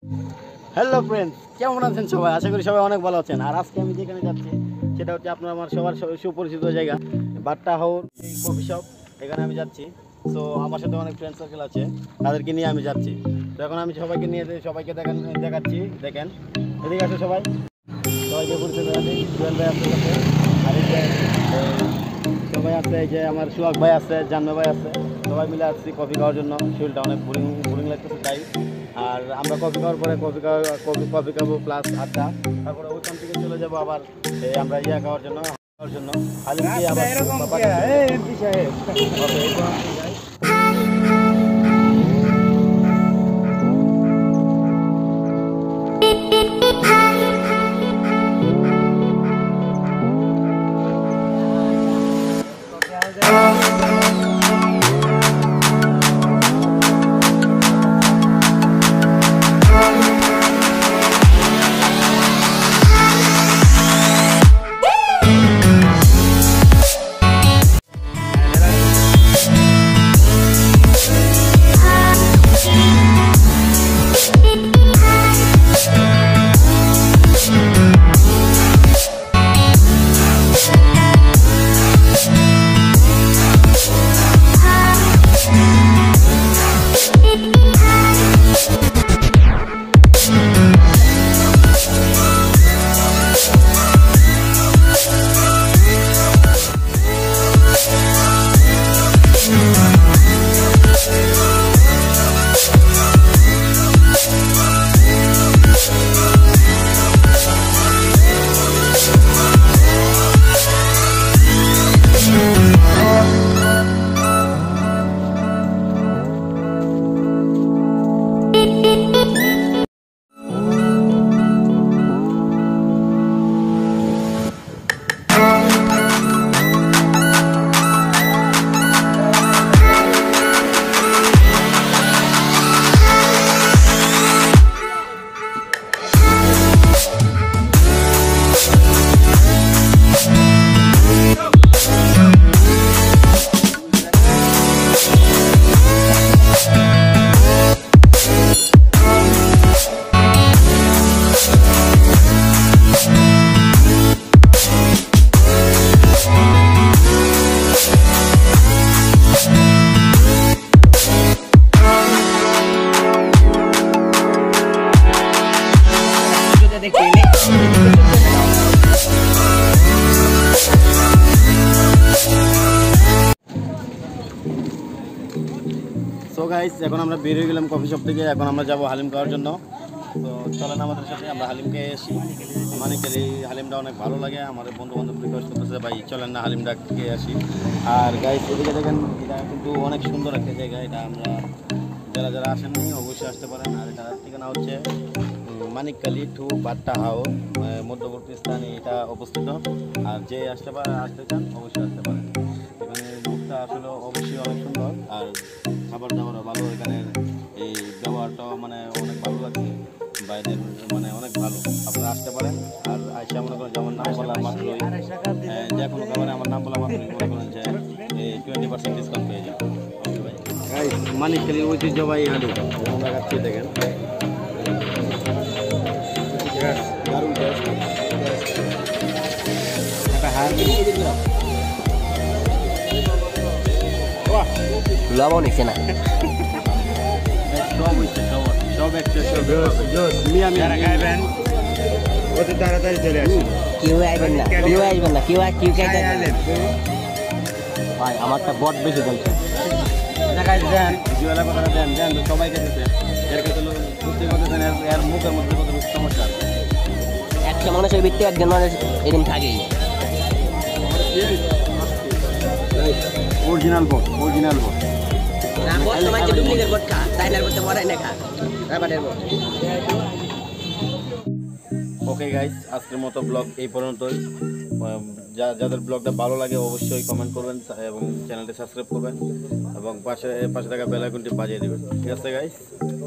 Hello friends, কেমন আছেন সবাই? আশা করি সবাই অনেক ভালো আছেন। আর আজকে আমি যেখানে যাচ্ছি সেটা হচ্ছে আপনার আমার সবার সুপরিচিত জায়গা বাট্টা হাউর কফি শপ। এখানে আমি যাচ্ছি। সো আমার সাথে অনেক ফ্রেন্ড সার্কেল আছে, তাদেরকে নিয়ে আমি যাচ্ছি। তো এখন আমি সবাইকে নিয়ে সবাইকে দেখাচ্ছি। দেখেন, এদিকে আছে সবাই, সবাইকে পরিচয় দেখাচ্ছি। জুয়েল ভাই আছে সাথে, আর এই যে সবাই আছে, এই যে আমার সুহাগ ভাই আছে, জান্ন ভাই আছে। সবাই মিলে আসছি কফি খাওয়ার জন্য। শরীরটা অনেক বোরিং লাগতেছে তাই। আর আমরা কফি খাওয়ার পরে কফি খাবো প্লাস আড্ডা। তারপরে ওইখান থেকে চলে যাবো আবার আমরা খাওয়ার জন্য হালিম দিয়ে আবার সো গাইস, এখন আমরা বের হয়ে গেলাম কফি শপ থেকে। এখন আমরা যাবো হালিম খাওয়ার জন্য। তো চলেন আমাদের সাথে, আমরা হালিম খেয়ে আসি। মানিকের এই হালিমটা অনেক ভালো লাগে। আমার বন্ধু বান্ধব রিকোয়েস্ট করতেছে, ভাই চলেন না হালিমটা খেয়ে আসি। আর গাইস, এদিকে দেখেন, এটা কিন্তু অনেক সুন্দর একটা জায়গা। এটা আমরা যারা আসেননি অবশ্যই আসতে পারেন। আর এটা ঠিকানা হচ্ছে মানিকখালী টু বাট্টা হাউর মধ্যবর্তী স্থানে এটা অবস্থিত। আর যে আসতে চান অবশ্যই আসতে পারেন। এখানে লুকটা আসলে অবশ্যই অনেক সুন্দর, আর খাবার দাবারও ভালো। এখানে এই ব্যবহারটাও মানে অনেক ভালো লাগছে, বাইরের মানে অনেক ভালো। আপনারা আসতে পারেন। আর আইসা মনে করেন, যেমন নাম বলা মাত্রই যে কোনো খাবারে আমার নাম বলা মাত্রই মনে করেন যে 20% ডিসকাউন্ট পেয়ে যাবেন। ওকে ভাই, মানিকখালী ঐতিহ্যবাহী হালিম আমরা খাচ্ছি। দেখেন দারুণ টেস্ট। লবণ হয়েছে না, তাড়াতাড়ি চলে আসুন। কেউ আসবেন না, ভাই আমারটা বট বেশি চলছে। সবাইকে এর মুখের মধ্যে কত সমস্যা আছে। একটা মানুষের ভিত্তি একজন মানুষ এদিন থাকেই। অরিজিনাল বট। ওকে গাইস, আজকের মতো ব্লগ এই পর্যন্তই। যাদের ব্লগটা ভালো লাগে অবশ্যই কমেন্ট করবেন এবং চ্যানেলটি সাবস্ক্রাইব করবেন এবং পাশে থাকা বেল আইকনটি বাজিয়ে দেবেন। ঠিক আছে গাইস।